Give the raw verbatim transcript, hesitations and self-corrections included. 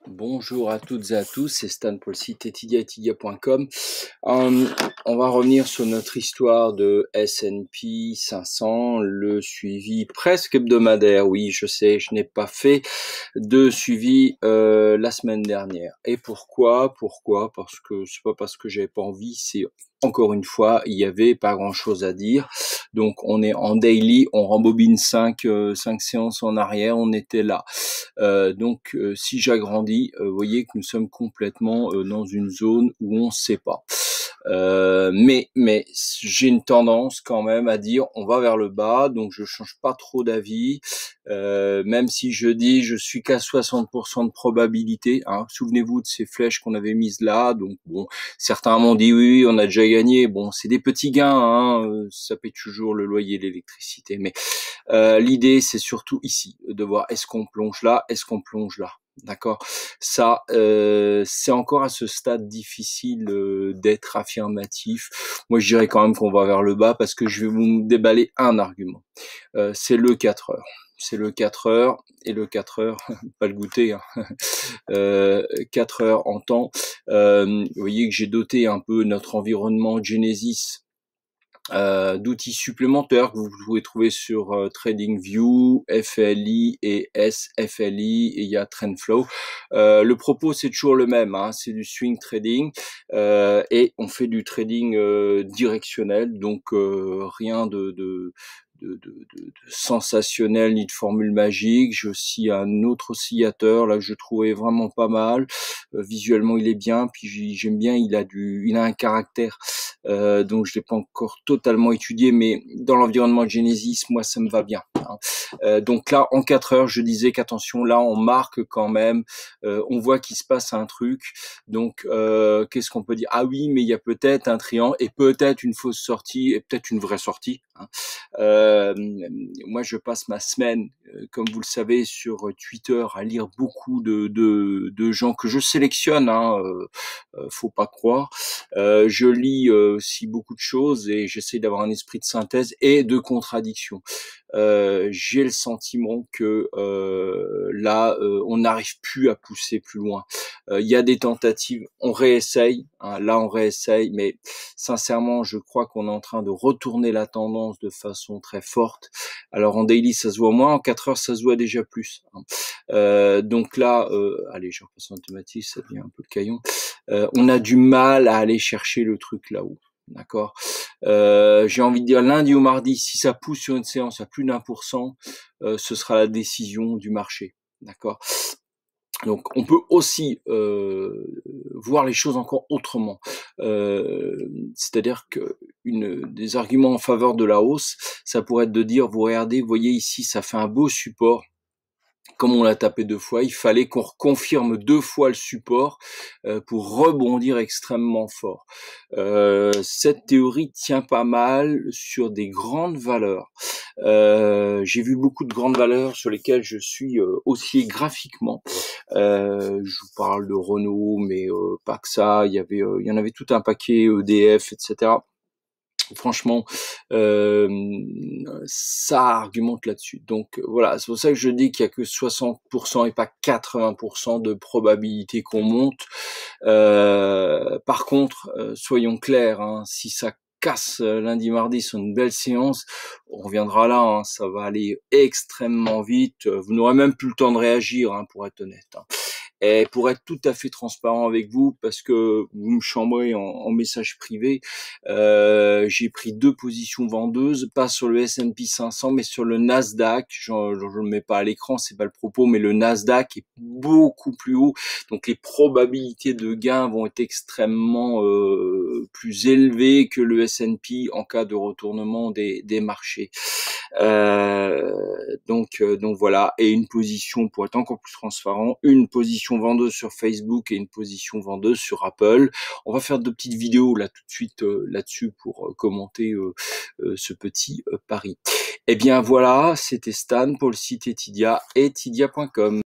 Bonjour à toutes et à tous, c'est Stan pour le site etidia etidia point com. Um, on va revenir sur notre histoire de S and P cinq cents, le suivi presque hebdomadaire. Oui, je sais, je n'ai pas fait de suivi euh, la semaine dernière. Et pourquoi Pourquoi Parce que c'est pas parce que j'avais pas envie, c'est encore une fois, il y avait pas grand chose à dire. Donc on est en daily, on rembobine cinq, euh, cinq séances en arrière, on était là. Euh, donc euh, si j'agrandis, euh, vous voyez que nous sommes complètement euh, dans une zone où on ne sait pas. Euh, mais mais j'ai une tendance quand même à dire on va vers le bas, donc je change pas trop d'avis, euh, même si je dis je suis qu'à soixante pour cent de probabilité. Hein. Souvenez-vous de ces flèches qu'on avait mises là, donc bon, certains m'ont dit oui, oui on a déjà gagné. Bon, c'est des petits gains, hein, ça paye toujours le loyer, l'électricité, mais euh, l'idée c'est surtout ici de voir est-ce qu'on plonge là, est-ce qu'on plonge là. D'accord, ça euh, c'est encore à ce stade difficile euh, d'être affirmatif. Moi je dirais quand même qu'on va vers le bas parce que je vais vous déballer un argument. Euh, c'est le quatre heures. C'est le quatre heures et le quatre heures, pas le goûter, hein. euh, quatre heures en temps. Euh, vous voyez que j'ai doté un peu notre environnement Genesis Euh, d'outils supplémentaires que vous pouvez trouver sur euh, TradingView, F L I et S F L I, et il y a TrendFlow. Euh, le propos c'est toujours le même, hein, c'est du swing trading euh, et on fait du trading euh, directionnel, donc euh, rien de, de De, de, de, de sensationnel ni de formule magique. J'ai aussi un autre oscillateur là que je trouvais vraiment pas mal. Euh, visuellement il est bien, puis j'aime bien, il a du, il a un caractère. Euh, donc je l'ai pas encore totalement étudié, mais dans l'environnement Genesis, moi ça me va bien. Hein. Euh, donc là en quatre heures, je disais qu'attention, là on marque quand même, euh, on voit qu'il se passe un truc. Donc euh, qu'est-ce qu'on peut dire? Ah oui, mais il y a peut-être un triangle et peut-être une fausse sortie et peut-être une vraie sortie. Hein. Euh, moi je passe ma semaine, euh, comme vous le savez, sur Twitter à lire beaucoup de, de, de gens que je sélectionne, hein, euh, euh, faut pas croire. Euh, je lis euh, aussi beaucoup de choses et j'essaie d'avoir un esprit de synthèse et de contradiction. Euh, j'ai le sentiment que euh, là, euh, on n'arrive plus à pousser plus loin. Euh, Il y a des tentatives, on réessaye, hein, là on réessaye, mais sincèrement, je crois qu'on est en train de retourner la tendance de façon très forte. Alors en daily, ça se voit moins, en quatre heures, ça se voit déjà plus. Hein. Euh, donc là, euh, allez, je repasse en automatique, ça devient un peu le caillon. Euh, on a du mal à aller chercher le truc là-haut. D'accord. Euh, j'ai envie de dire lundi ou mardi, si ça pousse sur une séance à plus d'un pour cent, euh, ce sera la décision du marché. D'accord. Donc on peut aussi euh, voir les choses encore autrement. Euh, c'est-à-dire que une des arguments en faveur de la hausse, ça pourrait être de dire, vous regardez, vous voyez ici, ça fait un beau support. Comme on l'a tapé deux fois, il fallait qu'on reconfirme deux fois le support euh, pour rebondir extrêmement fort. Euh, cette théorie tient pas mal sur des grandes valeurs. Euh, j'ai vu beaucoup de grandes valeurs sur lesquelles je suis euh, aussi graphiquement. Euh, je vous parle de Renault, mais euh, pas que ça. Il y avait, euh, il y en avait tout un paquet, E D F, et cetera. Franchement, euh, ça argumente là-dessus. Donc voilà, c'est pour ça que je dis qu'il y a que soixante pour cent et pas quatre-vingts pour cent de probabilité qu'on monte. Euh, par contre, euh, soyons clairs, hein, si ça casse lundi, mardi sur une belle séance, on reviendra là, hein, ça va aller extrêmement vite. Vous n'aurez même plus le temps de réagir, hein, pour être honnête. Hein. Et pour être tout à fait transparent avec vous, parce que vous me chambrez en, en message privé, euh, j'ai pris deux positions vendeuses, pas sur le S and P cinq cents, mais sur le Nasdaq. Je ne le mets pas à l'écran, c'est pas le propos, mais le Nasdaq est beaucoup plus haut. Donc les probabilités de gain vont être extrêmement euh, plus élevées que le S and P en cas de retournement des, des marchés. Euh, donc, euh, donc voilà, et une position, pour être encore plus transparent, une position vendeuse sur Facebook et une position vendeuse sur Apple. On va faire deux petites vidéos là tout de suite euh, là-dessus pour euh, commenter euh, euh, ce petit euh, pari. Eh bien voilà, c'était Stan pour le site Etidia, etidia point com.